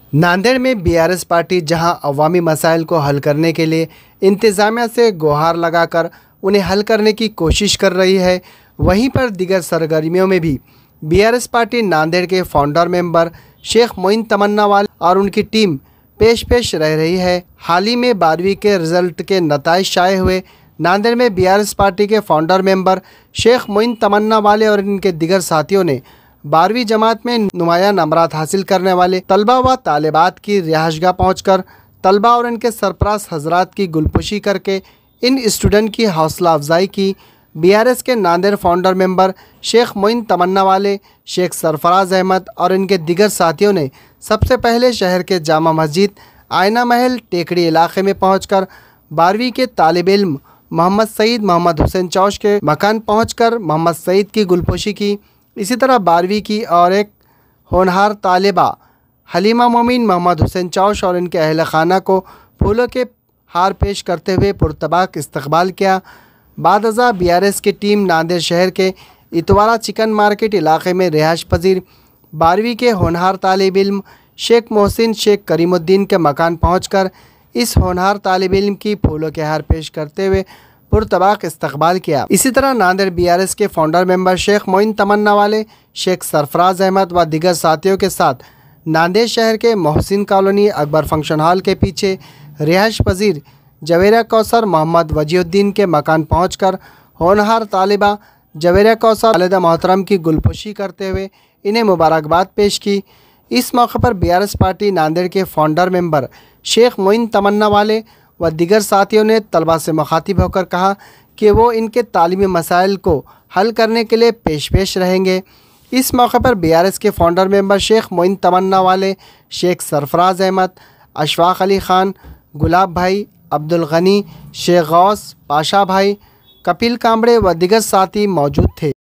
नांदेड़ में BRS party जहां अवामी मसाइल को हल करने के लिए इंतज़ामिया से गुहार लगाकर उन्हें हल करने की कोशिश कर रही है, वहीं पर दीगर सरगर्मियों में भी बीआरएस पार्टी नांदेड़ के फाउंडर मेंबर शेख मोइन तमन्ना वाले और उनकी टीम पेश रह रही है। हाल ही में 12वीं के रिजल्ट के नताइज शाये हुए। नांदेड़ में बीआरएस पार्टी के फाउंडर मेंबर शेख मोइन तमन्ना वाले और इनके दीगर साथियों ने 12वीं जमात में नुमाया नंबरात हासिल करने वाले तलबा व तालिबात की रिहाइशगाह पहुंचकर तलबा और इनके सरपराज हजरात की गुलपुशी करके इन स्टूडेंट की हौसला अफजाई की। बीआरएस के नांदेड़ फाउंडर मेंबर शेख मोइन तमन्ना वाले, शेख सरफराज अहमद और इनके दीगर साथियों ने सबसे पहले शहर के जामा मस्जिद आयना महल टेकड़ी इलाके में पहुंचकर 12वीं के तालिब इल्म मोहम्मद सईद मोहम्मद हुसैन चौश के मकान पहुंचकर मोहम्मद सईद की गुलपुशी की। इसी तरह 12वीं की और एक होनहार तालिबा हलीमा मोमिन मोहम्मद हुसैन चौश और इनके अहल खाना को फूलों के हार पेश करते हुए पुरतबाक इस्तकबाल किया। बाद अज़ा बीआरएस की टीम नांदेड़ शहर के इतवारा चिकन मार्केट इलाके में रिहाइश पजीर 12वीं के होनहार तालिब इल्म शेख मोहसिन शेख करीमुद्दीन के मकान पहुंचकर इस होनहार तालिब इल्म की फूलों के हार पेश करते हुए पुरतबाक इस्तकबाल किया। इसी तरह नांदेड़ बीआरएस के फाउंडर मेंबर शेख मोइन तमन्ना वाले, शेख सरफराज अहमद व दीगर साथियों के साथ नांदेड़ शहर के Mohsin colony Akbar function hall के पीछे रिहाइश पजीर जवेरा कौसर मोहम्मद वजीउद्दीन के मकान पहुंचकर होनहार तालिबा जवेरा कौसर वालिदा मोहतरम की गुलपुशी करते हुए इन्हें मुबारकबाद पेश की। इस मौके पर बीआरएस पार्टी नांदेड़ के फाउंडर मेंबर शेख मोइन तमन्ना वाले व दीगर साथियों ने तलबा से मुखातिब होकर कहा कि वो इनके तालीमी मसाइल को हल करने के लिए पेश रहेंगे। इस मौके पर बीआरएस के फाउंडर मेंबर शेख मोइन तमन्ना वाले, शेख सरफराज अहमद, अशफाक अली ख़ान, गुलाब भाई, अब्दुल गनी, शेख गौस, पाशा भाई, कपिल कामड़े व दीगर साथी मौजूद थे।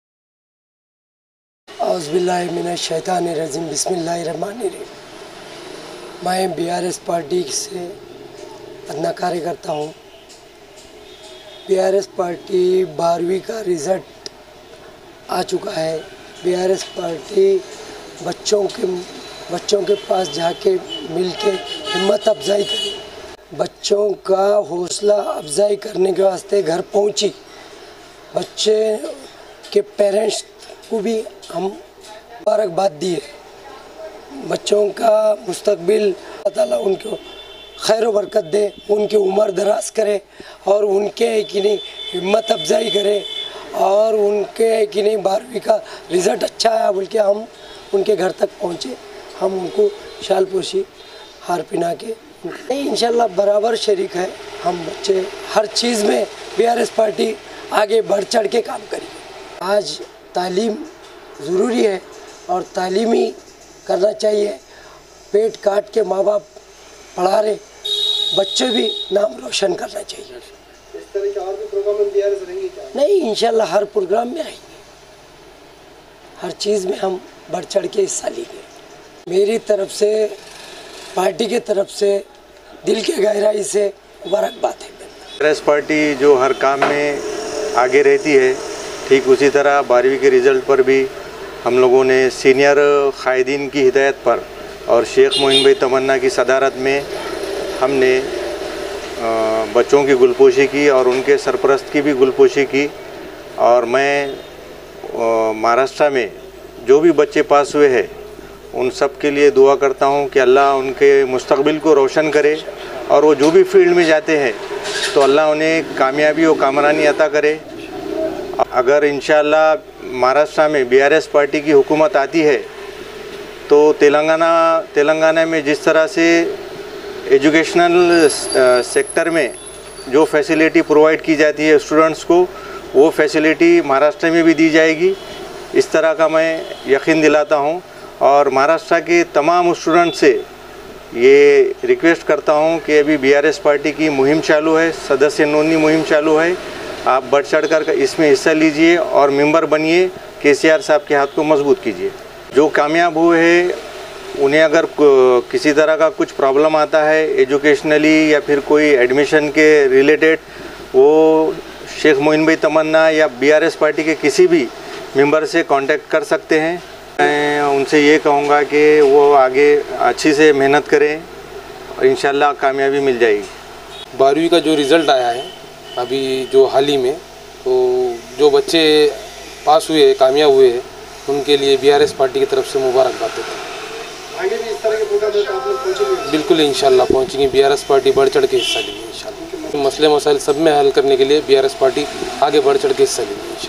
औज़ुबिल्लाहिमिनश्शैतानिर्रजीम, बिस्मिल्लाहिर्रहमानिर्रहीम। मैं बीआरएस पार्टी से अदना कार्यकर्ता हूँ। बीआरएस पार्टी 12वीं का रिज़ल्ट आ चुका है। बीआरएस पार्टी बच्चों के पास जाके मिल के हिम्मत अफजाई करी, बच्चों का हौसला अफजाई करने के वास्ते घर पहुँची। बच्चे के पेरेंट्स को भी हम मुबारकबाद दिए। बच्चों का मुस्तकबिल अल्लाह ताला उनको खैर व बरकत दे, उनकी उम्र दराज करे और उनके कि नहीं हिम्मत अफजाई करे और उनके कि नहीं 12वीं का रिज़ल्ट अच्छा आया बोल के हम उनके घर तक पहुँचे। हम उनको शाल पोशी हार पहना के इंशाल्लाह बराबर शरीक है। हम बच्चे हर चीज़ में बीआरएस पार्टी आगे बढ़ चढ़ के काम करेगी। आज तालीम ज़रूरी है और तालीमी करना चाहिए। पेट काट के माँ बाप पढ़ा रहे, बच्चे भी नाम रोशन करना चाहिए। इस तरह के और भी प्रोग्राम बीआरएस रहेंगे क्या? नहीं, इंशाल्लाह हर प्रोग्राम में आएंगे, हर चीज़ में हम बढ़ चढ़ के हिस्सा लेंगे। मेरी तरफ से, पार्टी के तरफ से दिल के गहराई से मुबारकबाद है। बीआरएस पार्टी जो हर काम में आगे रहती है, ठीक उसी तरह 12वीं के रिज़ल्ट पर भी हम लोगों ने सीनियर कायदीन की हिदायत पर और शेख मोइन भाई तमन्ना की सदारत में हमने बच्चों की गुलपोशी की और उनके सरपरस्त की भी गुलपोशी की। और मैं महाराष्ट्र में जो भी बच्चे पास हुए हैं उन सब के लिए दुआ करता हूं कि अल्लाह उनके मुस्तकबिल को रोशन करे और वो जो भी फील्ड में जाते हैं तो अल्लाह उन्हें कामयाबी और कामरानी अता करे। अगर इंशाअल्लाह महाराष्ट्र में बीआरएस पार्टी की हुकूमत आती है तो तेलंगाना में जिस तरह से एजुकेशनल सेक्टर में जो फैसिलिटी प्रोवाइड की जाती है स्टूडेंट्स को, वो फैसिलिटी महाराष्ट्र में भी दी जाएगी, इस तरह का मैं यकीन दिलाता हूं। और महाराष्ट्र के तमाम स्टूडेंट से ये रिक्वेस्ट करता हूं कि अभी बीआरएस पार्टी की मुहिम चालू है, सदस्य नोंदनी मुहिम चालू है। आप बढ़ चढ़ कर इसमें हिस्सा लीजिए और मेंबर बनिए, केसीआर साहब के हाथ को मजबूत कीजिए। जो कामयाब हुए हैं उन्हें अगर किसी तरह का कुछ प्रॉब्लम आता है एजुकेशनली या फिर कोई एडमिशन के रिलेटेड, वो शेख मोइन भाई तमन्ना या बीआरएस पार्टी के किसी भी मेंबर से कांटेक्ट कर सकते हैं। मैं उनसे ये कहूँगा कि वो आगे अच्छी से मेहनत करें और इंशाल्लाह कामयाबी मिल जाएगी। 12वीं का जो रिज़ल्ट आया है अभी जो हाल ही में, तो जो बच्चे पास हुए कामयाब हुए उनके लिए BRS पार्टी की तरफ से मुबारकबाद देते हैं। आगे भी इस तरह के प्रोग्राम है तो आप लोग पहुँचेंगे? बिल्कुल इंशाल्लाह पहुँचेंगे। BRS पार्टी बढ़ चढ़ के हिस्सा लेंगे इंशाल्लाह। मसले मसाइल सब में हल करने के लिए BRS पार्टी आगे बढ़ चढ़ के हिस्सा लेंगे इंशाल्लाह।